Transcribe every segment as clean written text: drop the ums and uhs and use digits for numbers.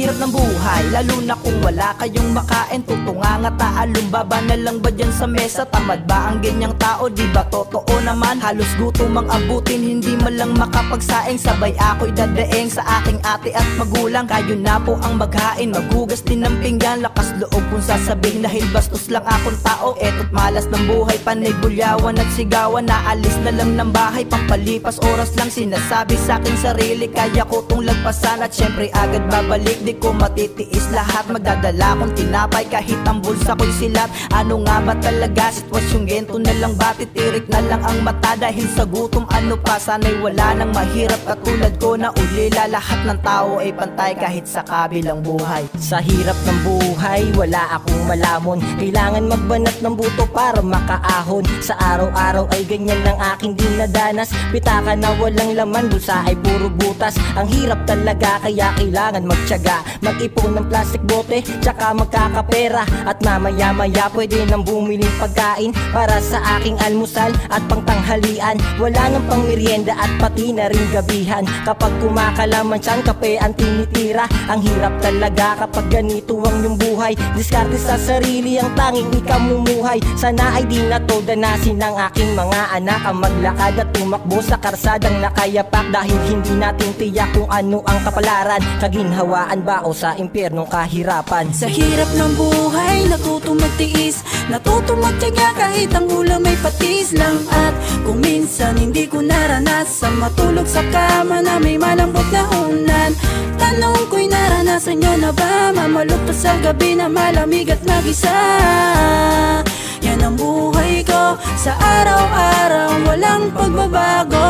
hirap ng buhay, lalo na kung wala kayong makain. Tutunganga taalumbaba na lang ba dyan sa mesa? Tamad ba ang ganyang tao? Di ba totoo naman? Halos gutom ang abutin, hindi man lang makapagsaing. Sabay ako'y dadaing sa aking ate at magulang. Kayo na po ang maghain, maghugas din ng pinggan. Lakas loob kung sasabihin dahil bastos lang akong tao. Eto't malas ng buhay, panay bulyawan at sigawan. Naalis na lang ng bahay, pampalipas oras lang. Sinasabi sa aking sarili, kaya ko tong lagpasan. At syempre agad babalik, di ko matitiis lahat. Magdadala kong tinapay kahit ang bulsa ko'y silat. Ano nga ba talaga sitwasyong gento na lang ba? Titirik na lang ang mata dahil sa gutom. Ano pa, sana'y wala nang mahirap katulad ko na ulila. Lahat ng tao ay pantay kahit sa kabilang buhay. Sa hirap ng buhay, wala akong malamon. Kailangan magbanat ng buto para makaahon. Sa araw-araw ay ganyan lang aking dinadanas. Pitaka na walang laman, bulsa ay puro butas. Ang hirap talaga kaya kailangan magtiyaga. Mag-ipon ng plastic bote, tsaka magkakapera. At mamaya-maya pwede nang bumiling pagkain para sa aking almusal at pangtanghalian. Wala nang pangmerienda at pati na rin gabihan. Kapag kumakalaman siyan, kape ang tinitira. Ang hirap talaga kapag ganito ang iyong buhay. Diskarte sa sarili ang tanging ikamumuhay. Sana ay di na to danasin ng aking mga anak. Ang maglakad at tumakbo sa karsadang nakayapak. Dahil hindi natin tiyak kung ano ang kapalaran. Kaginhawaan ba o sa impyernong kahirapan? Sa hirap ng buhay, natutong magtiis, natutong magtiyaga kahit ang ulam ay patis lang. At kung minsan hindi ko naranasan matulog sa kama na may malambot na unan. Tanong ko'y naranasan nyo na ba mamalukto sa gabi na malamig at mag-isa? Yan ang buhay ko sa araw-araw, walang pagbabago.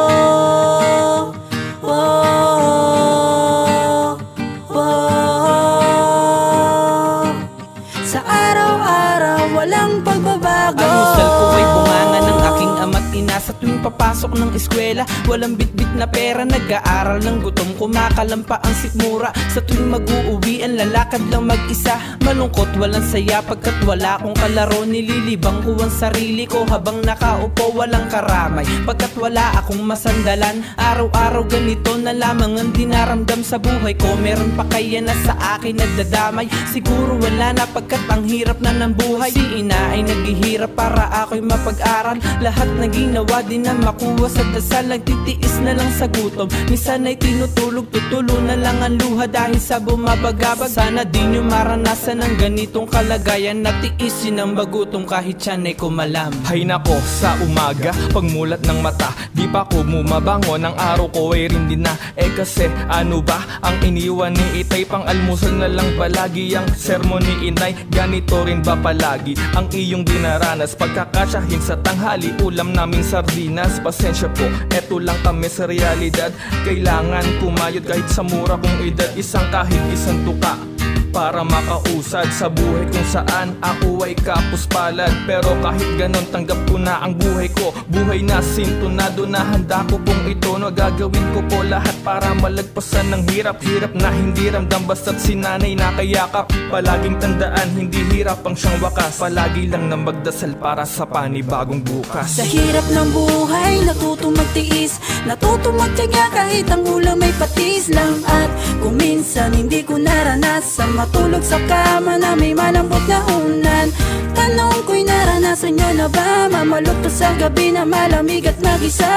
Sa araw-araw, walang pagbabago. Ang usal ko ay bunganga ng aking ama't ina. Sa tuwing papasok ng eskwela, walang bitbit na pera. Nag-aaral ng gutom, kumakalampa ang sikmura. Sa tuwing mag-uuwi, ang lalakad lang mag-isa. Malungkot, walang saya pagkat wala akong kalaro. Nililibang ko ang sarili ko habang nakaupo, walang karamay pagkat wala akong masandalan. Araw-araw ganito na lamang ang dinaramdam sa buhay ko. Meron pa kaya na sa akin nagdadamay? Siguro wala na pagkat ang hirap na ng buhay. Si ina ay naghihirap para ako'y mapag-aral. Lahat na ginawa din na makuha sa dasal. Nagtitiis na lang sa gutom, minsan ay tinutulog. Tutulo na lang ang luha dahil sa bumabagabag. Sana di nyo maranasan ang ganitong kalagayan. Natiisin ang magutom kahit siyan ay kumalam. Hay nako, sa umaga, pagmulat ng mata, di pa ko bumabangon, ang araw ko ay rin din na. Kasi ano ba ang iniwan ni itay? Pang almusal na lang palagi ang sermon ni inay. Ganito rin ba palagi ang iyong dinaranas? Pagkakasyahin sa tanghali, ulam naming sardinas. Pasensya po, eto lang kami sa realidad. Kailangan pumayod kahit sa mura kong edad. Isang kahit isang tuka para makausad sa buhay kung saan ako ay kapuspalad. Pero kahit ganon tanggap ko na ang buhay ko. Buhay na sintonado na handa ko pong ito. Nagagawin ko po lahat para malagpasan ng hirap. Hirap na hindi ramdam basta't sinanay nakayakap. Palaging tandaan hindi hirap ang siyang wakas. Palagi lang na magdasal para sa panibagong bukas. Sa hirap ng buhay, natutong magtiis, natutong magtiyaga kahit ang ulam ay patis lang. At kung minsan hindi ko naranasan matulog sa kama na may malambot na unan. Tanong ko'y naranasan nyo na ba mamalukto sa gabi na malamig at mag-isa?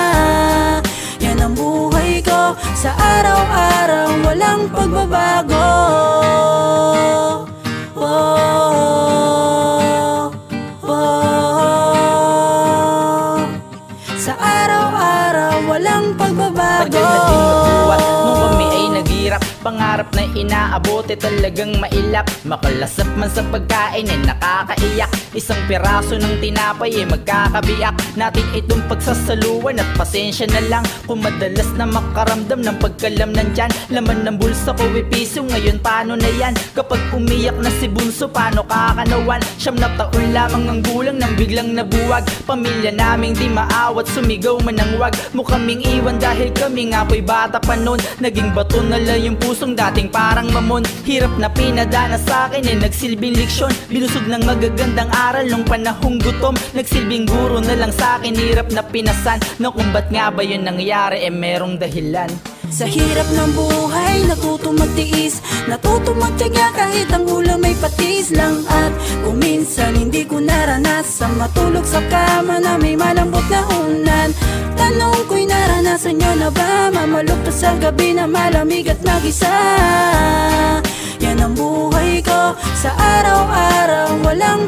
Yan ang buhay ko sa araw-araw, walang pagbabago. Sa araw-araw, walang pagbabago. Nung kami ay naghirap, pangarap na inaabot ay talagang mailap. Makalasap man sa pagkain ay nakakaiyak. Isang piraso ng tinapay ay magkakabiyak. Natin itong pagsasaluan at pasensya na lang kung madalas na makaramdam ng pagkalam ng tiyan. Laman ng bulsa ko ay piso, ngayon paano na yan? Kapag umiyak na si bunso, paano kakanawan? 9 na taon lamang ang gulang nang biglang nabuwag. Pamilya naming di maawat, sumigaw man ang wag. Mukaming iwan dahil kami nga po'y bata pa nun. Naging bato na lang yung pusong dating parang mamon. Hirap na pinadana sa akin ay nagsilbing leksyon. Binusog ng magagandang aral nung panahong gutom. Nagsilbing guro na lang sa akin, hirap na pinasan na kung ba't nga ba yun nangyari merong dahilan. Sa hirap ng buhay, natuto magtiis, natuto magtiyaga kahit ang ulam ay patis lang. At kung minsan hindi ko naranasan matulog sa kama na may malambot na unan. Tanong ko'y naranasan nyo na ba mamalukto sa gabi na malamig at mag-isa? Yan ang buhay ko sa araw-araw, walang